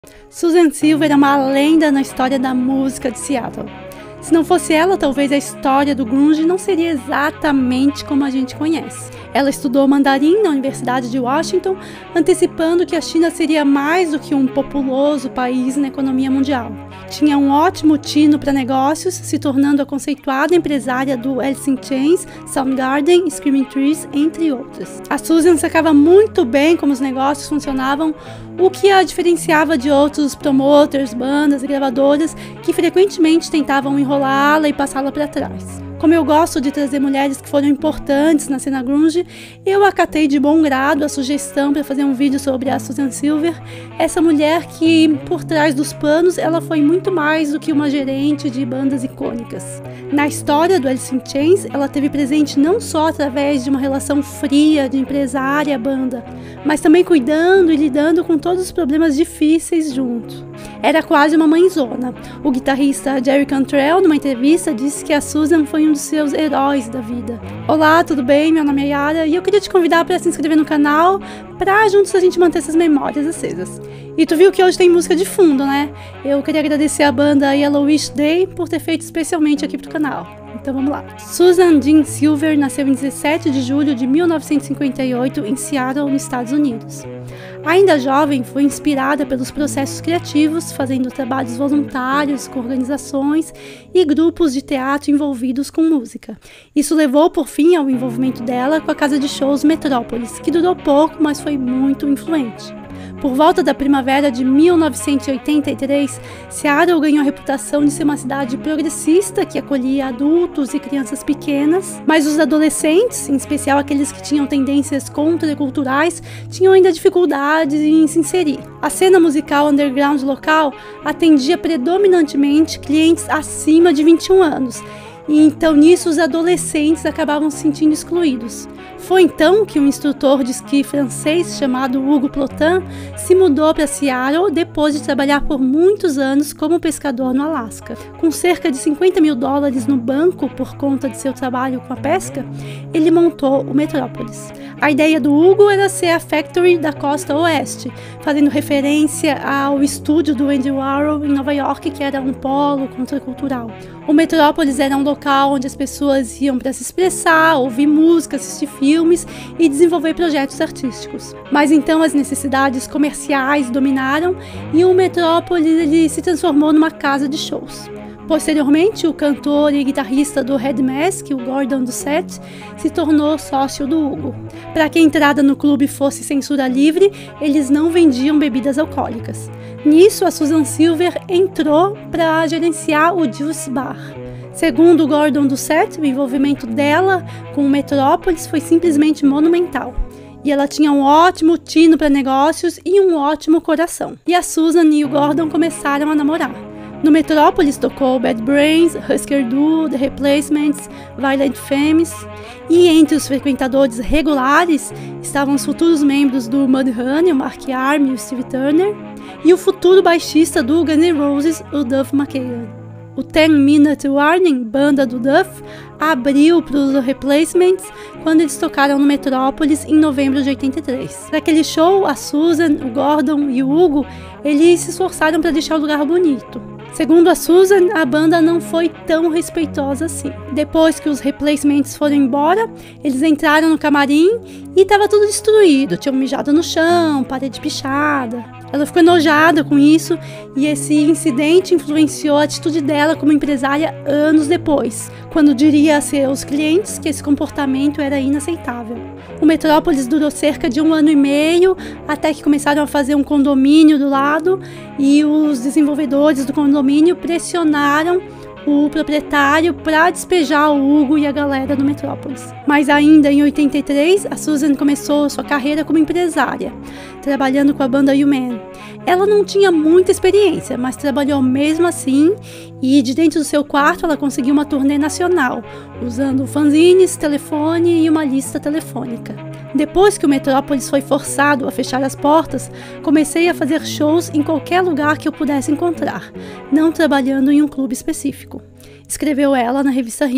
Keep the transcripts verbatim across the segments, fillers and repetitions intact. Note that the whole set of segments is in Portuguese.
Susan Silver é uma lenda na história da música de Seattle. Se não fosse ela, talvez a história do grunge não seria exatamente como a gente conhece. Ela estudou mandarim na Universidade de Washington, antecipando que a China seria mais do que um populoso país na economia mundial. Tinha um ótimo tino para negócios, se tornando a conceituada empresária do Alice in Chains, Soundgarden, Screaming Trees, entre outras. A Susan sacava muito bem como os negócios funcionavam, o que a diferenciava de outros promoters, bandas e gravadoras que frequentemente tentavam enrolá-la e passá-la para trás. Como eu gosto de trazer mulheres que foram importantes na cena grunge, eu acatei de bom grado a sugestão para fazer um vídeo sobre a Susan Silver, essa mulher que, por trás dos panos, ela foi muito mais do que uma gerente de bandas icônicas. Na história do Alice in Chains, ela teve presente não só através de uma relação fria de empresária banda, mas também cuidando e lidando com todos os problemas difíceis junto. Era quase uma mãezona. O guitarrista Jerry Cantrell, numa entrevista, disse que a Susan foi um dos seus heróis da vida. Olá, tudo bem? Meu nome é Yara e eu queria te convidar para se inscrever no canal para juntos a gente manter essas memórias acesas. E tu viu que hoje tem música de fundo, né? Eu queria agradecer a banda Yellowish Day por ter feito especialmente aqui pro canal. Então vamos lá. Susan Jean Silver nasceu em dezessete de julho de mil novecentos e cinquenta e oito em Seattle, nos Estados Unidos. Ainda jovem, foi inspirada pelos processos criativos, fazendo trabalhos voluntários com organizações e grupos de teatro envolvidos com música. Isso levou, por fim, ao envolvimento dela com a casa de shows Metrópolis, que durou pouco, mas foi muito influente. Por volta da primavera de mil novecentos e oitenta e três, Seattle ganhou a reputação de ser uma cidade progressista que acolhia adultos e crianças pequenas, mas os adolescentes, em especial aqueles que tinham tendências contraculturais, tinham ainda dificuldades em se inserir. A cena musical underground local atendia predominantemente clientes acima de vinte e um anos, e então nisso os adolescentes acabavam se sentindo excluídos. Foi então que um instrutor de esqui francês chamado Hugo Plotin se mudou para Seattle depois de trabalhar por muitos anos como pescador no Alasca. Com cerca de cinquenta mil dólares no banco por conta de seu trabalho com a pesca, ele montou o Metrópolis. A ideia do Hugo era ser a Factory da costa oeste, fazendo referência ao estúdio do Andy Warhol em Nova York, que era um polo contracultural. O Metrópolis era um local onde as pessoas iam para se expressar, ouvir música, assistir filmes e desenvolver projetos artísticos. Mas então as necessidades comerciais dominaram e o Metrópolis ele se transformou numa casa de shows. Posteriormente, o cantor e guitarrista do Red Mask, o Gordon Ducette, se tornou sócio do Hugo. Para que a entrada no clube fosse censura livre, eles não vendiam bebidas alcoólicas. Nisso, a Susan Silver entrou para gerenciar o Juice Bar. Segundo o Gordon Ducette, o envolvimento dela com o Metrópolis foi simplesmente monumental. E ela tinha um ótimo tino para negócios e um ótimo coração. E a Susan e o Gordon começaram a namorar. No Metrópolis tocou Bad Brains, Husker Du, The Replacements, Violent Femmes, e entre os frequentadores regulares estavam os futuros membros do Mudhoney, o Mark Arm e o Steve Turner, e o futuro baixista do Guns N' Roses, o Duff McKagan. O Ten Minute Warning, banda do Duff, abriu para os Replacements quando eles tocaram no Metrópolis em novembro de oitenta e três. Naquele show, a Susan, o Gordon e o Hugo, eles se esforçaram para deixar o lugar bonito. Segundo a Susan, a banda não foi tão respeitosa assim. Depois que os Replacements foram embora, eles entraram no camarim e estava tudo destruído. Tinham mijado no chão, parede pichada. Ela ficou enojada com isso e esse incidente influenciou a atitude dela como empresária anos depois, quando diria a seus clientes que esse comportamento era inaceitável. O Metrópolis durou cerca de um ano e meio, até que começaram a fazer um condomínio do lado e os desenvolvedores do condomínio pressionaram o proprietário para despejar o Hugo e a galera do Metrópolis. Mas ainda em oitenta e três, a Susan começou sua carreira como empresária, trabalhando com a banda U-Man. Ela não tinha muita experiência, mas trabalhou mesmo assim e de dentro do seu quarto ela conseguiu uma turnê nacional, usando fanzines, telefone e uma lista telefônica. Depois que o Metrópolis foi forçado a fechar as portas, comecei a fazer shows em qualquer lugar que eu pudesse encontrar, não trabalhando em um clube específico, escreveu ela na revista Hip.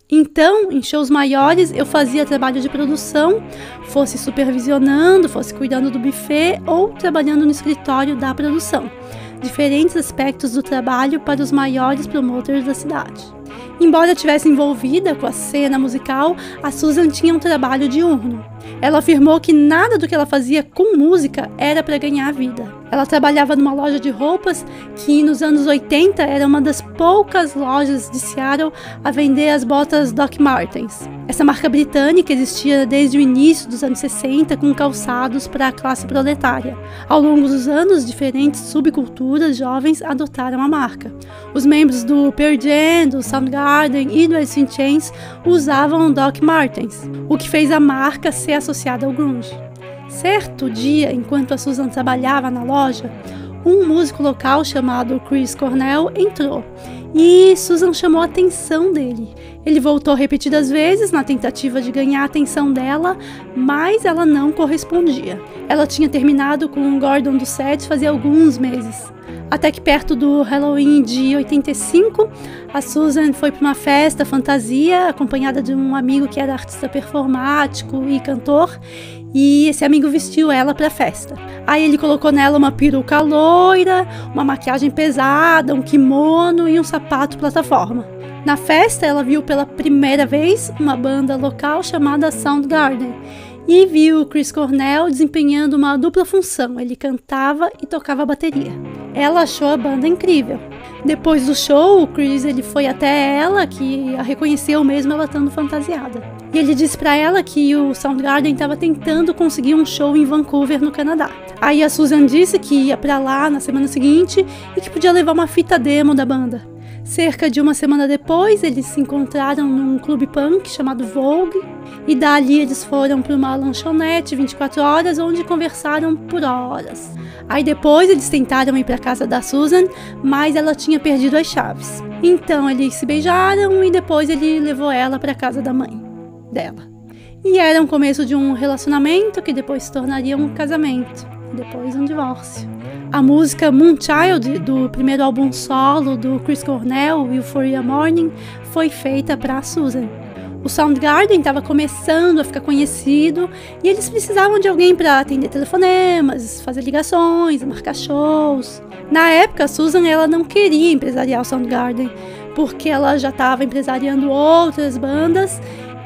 Então, em shows maiores, eu fazia trabalho de produção, fosse supervisionando, fosse cuidando do buffet ou trabalhando no escritório da produção. Diferentes aspectos do trabalho para os maiores promoters da cidade. Embora estivesse envolvida com a cena musical, a Susan tinha um trabalho diurno. Ela afirmou que nada do que ela fazia com música era para ganhar vida. Ela trabalhava numa loja de roupas que nos anos oitenta era uma das poucas lojas de Seattle a vender as botas Doc Martens. Essa marca britânica existia desde o início dos anos sessenta com calçados para a classe proletária. Ao longo dos anos, diferentes subculturas jovens adotaram a marca. Os membros do Pearl Jam, do Soundgarden e do Alice in Chains usavam Doc Martens, o que fez a marca ser associada ao grunge. Certo dia, enquanto a Susan trabalhava na loja, um músico local chamado Chris Cornell entrou e Susan chamou a atenção dele. Ele voltou repetidas vezes na tentativa de ganhar a atenção dela, mas ela não correspondia. Ela tinha terminado com o Gordon do set fazia alguns meses. Até que perto do Halloween de oitenta e cinco, a Susan foi para uma festa fantasia, acompanhada de um amigo que era artista performático e cantor, e esse amigo vestiu ela para a festa. Aí ele colocou nela uma peruca loira, uma maquiagem pesada, um kimono e um sapato plataforma. Na festa, ela viu pela primeira vez uma banda local chamada Soundgarden e viu Chris Cornell desempenhando uma dupla função. Ele cantava e tocava bateria. Ela achou a banda incrível. Depois do show, o Chris ele foi até ela, que a reconheceu mesmo ela estando fantasiada. E ele disse para ela que o Soundgarden estava tentando conseguir um show em Vancouver, no Canadá. Aí a Susan disse que ia para lá na semana seguinte e que podia levar uma fita demo da banda. Cerca de uma semana depois, eles se encontraram num clube punk chamado Vogue, e dali eles foram para uma lanchonete vinte e quatro horas, onde conversaram por horas. Aí depois eles tentaram ir para a casa da Susan, mas ela tinha perdido as chaves. Então eles se beijaram e depois ele levou ela para a casa da mãe dela. E era um começo de um relacionamento que depois se tornaria um casamento, e depois um divórcio. A música Moonchild, do primeiro álbum solo do Chris Cornell, Euphoria Morning, foi feita para a Susan. O Soundgarden estava começando a ficar conhecido e eles precisavam de alguém para atender telefonemas, fazer ligações, marcar shows. Na época, a Susan ela não queria empresariar o Soundgarden, porque ela já estava empresariando outras bandas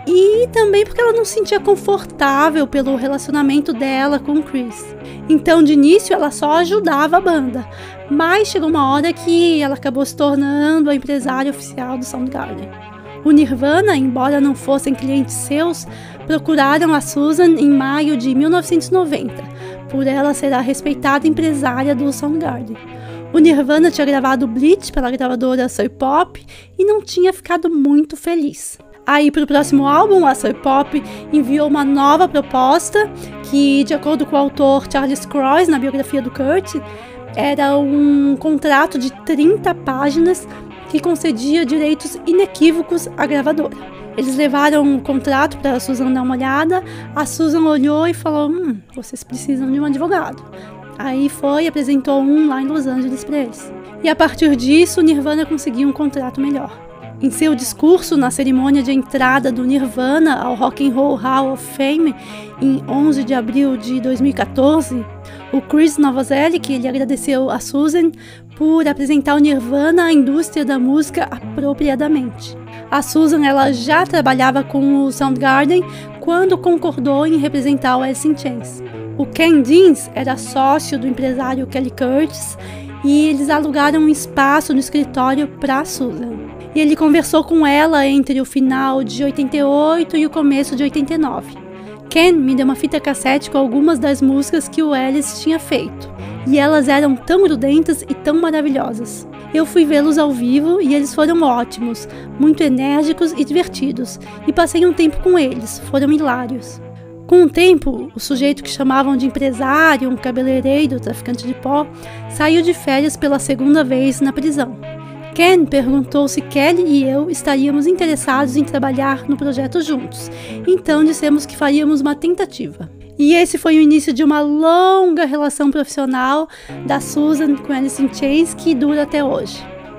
e também porque ela não se sentia confortável pelo relacionamento dela com o Chris. Então, de início, ela só ajudava a banda, mas chegou uma hora que ela acabou se tornando a empresária oficial do Soundgarden. O Nirvana, embora não fossem clientes seus, procuraram a Susan em maio de mil novecentos e noventa, por ela ser a respeitada empresária do Soundgarden. O Nirvana tinha gravado Bleach pela gravadora Sub Pop e não tinha ficado muito feliz. Aí, para o próximo álbum, a Sub Pop enviou uma nova proposta que, de acordo com o autor Charles Cross, na biografia do Kurt, era um contrato de trinta páginas que concedia direitos inequívocos à gravadora. Eles levaram o contrato para a Susan dar uma olhada, a Susan olhou e falou, hum, vocês precisam de um advogado. Aí foi e apresentou um lá em Los Angeles para eles. E a partir disso, o Nirvana conseguiu um contrato melhor. Em seu discurso na cerimônia de entrada do Nirvana ao Rock and Roll Hall of Fame, em onze de abril de dois mil e quatorze, o Chris Novoselic ele agradeceu a Susan por apresentar o Nirvana à indústria da música apropriadamente. A Susan ela já trabalhava com o Soundgarden quando concordou em representar o Alice in Chains. O Ken Deans era sócio do empresário Kelly Curtis e eles alugaram um espaço no escritório para a Susan. E ele conversou com ela entre o final de oitenta e oito e o começo de oitenta e nove. Ken me deu uma fita cassete com algumas das músicas que o Alice tinha feito, e elas eram tão grudentas e tão maravilhosas. Eu fui vê-los ao vivo e eles foram ótimos, muito enérgicos e divertidos, e passei um tempo com eles, foram hilários. Com o tempo, o sujeito que chamavam de empresário, um cabeleireiro, traficante de pó, saiu de férias pela segunda vez na prisão. Ken perguntou se Kelly e eu estaríamos interessados em trabalhar no projeto juntos, então dissemos que faríamos uma tentativa. E esse foi o início de uma longa relação profissional da Susan com Alice in Chains que dura até hoje.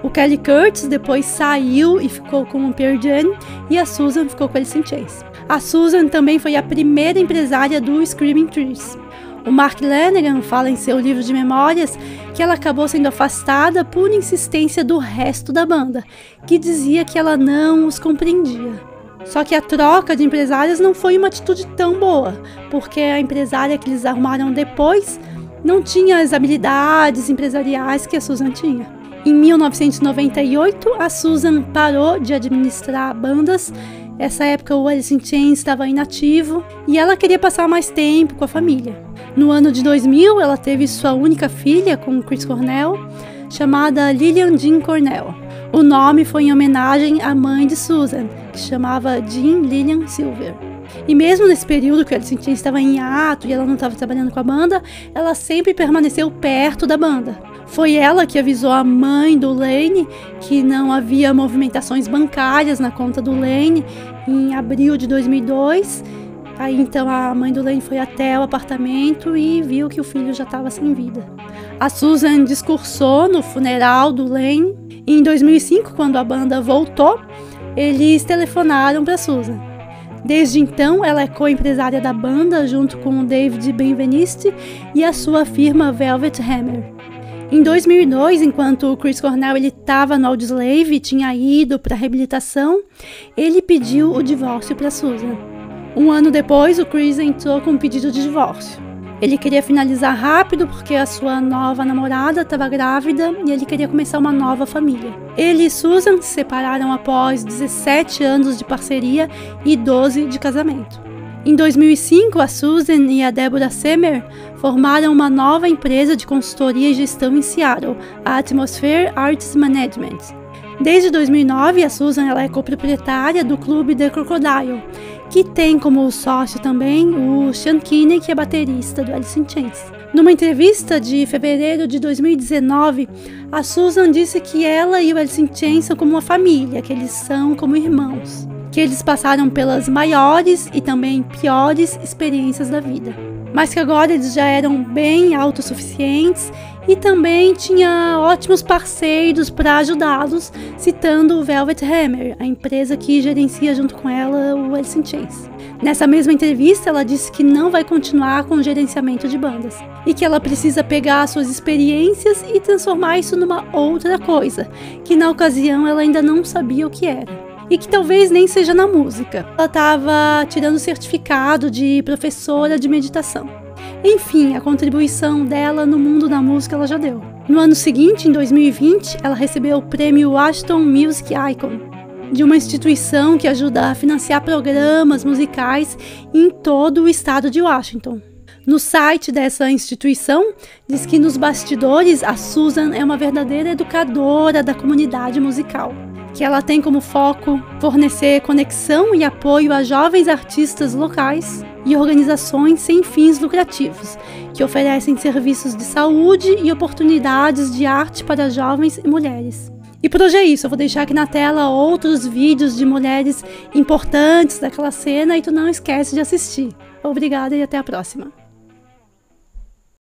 O Kelly Curtis depois saiu e ficou com o Pearl Jam, e a Susan ficou com Alice in Chains. A Susan também foi a primeira empresária do Screaming Trees. O Mark Lanegan fala em seu livro de memórias que ela acabou sendo afastada por insistência do resto da banda, que dizia que ela não os compreendia. Só que a troca de empresárias não foi uma atitude tão boa, porque a empresária que eles arrumaram depois não tinha as habilidades empresariais que a Susan tinha. Em mil novecentos e noventa e oito, a Susan parou de administrar bandas. Essa época o Alice in Chains estava inativo e ela queria passar mais tempo com a família. No ano de dois mil, ela teve sua única filha com o Chris Cornell, chamada Lillian Jean Cornell. O nome foi em homenagem à mãe de Susan, que se chamava Jean Lillian Silver. E mesmo nesse período que a Alice in Chains estava em hiato e ela não estava trabalhando com a banda, ela sempre permaneceu perto da banda. Foi ela que avisou a mãe do Layne que não havia movimentações bancárias na conta do Layne em abril de dois mil e dois. Aí então a mãe do Layne foi até o apartamento e viu que o filho já estava sem vida. A Susan discursou no funeral do Layne. E em dois mil e cinco, quando a banda voltou, eles telefonaram para Susan. Desde então, ela é co-empresária da banda junto com o David Benveniste e a sua firma Velvet Hammer. Em dois mil e dois, enquanto o Chris Cornell estava no Audioslave e tinha ido para reabilitação, ele pediu o divórcio para Susan. Um ano depois, o Chris entrou com um pedido de divórcio. Ele queria finalizar rápido porque a sua nova namorada estava grávida e ele queria começar uma nova família. Ele e Susan se separaram após dezessete anos de parceria e doze de casamento. Em dois mil e cinco, a Susan e a Deborah Semer formaram uma nova empresa de consultoria e gestão em Seattle, a Atmosphere Arts Management. Desde dois mil e nove, a Susan ela é coproprietária do clube The Crocodile, que tem como sócio também o Sean Kinney, que é baterista do Alice in Chains. Numa entrevista de fevereiro de dois mil e dezenove, a Susan disse que ela e o Alice in Chains são como uma família, que eles são como irmãos, que eles passaram pelas maiores e também piores experiências da vida, mas que agora eles já eram bem autossuficientes e também tinha ótimos parceiros para ajudá-los, citando o Velvet Hammer, a empresa que gerencia junto com ela o Alice in Chains. Nessa mesma entrevista, ela disse que não vai continuar com o gerenciamento de bandas e que ela precisa pegar suas experiências e transformar isso numa outra coisa, que na ocasião ela ainda não sabia o que era. E que talvez nem seja na música. Ela estava tirando certificado de professora de meditação. Enfim, a contribuição dela no mundo da música ela já deu. No ano seguinte, em dois mil e vinte, ela recebeu o prêmio Washington Music Icon, de uma instituição que ajuda a financiar programas musicais em todo o estado de Washington. No site dessa instituição, diz que nos bastidores a Susan é uma verdadeira educadora da comunidade musical, que ela tem como foco fornecer conexão e apoio a jovens artistas locais e organizações sem fins lucrativos, que oferecem serviços de saúde e oportunidades de arte para jovens e mulheres. E por hoje é isso, eu vou deixar aqui na tela outros vídeos de mulheres importantes daquela cena e tu não esquece de assistir. Obrigada e até a próxima.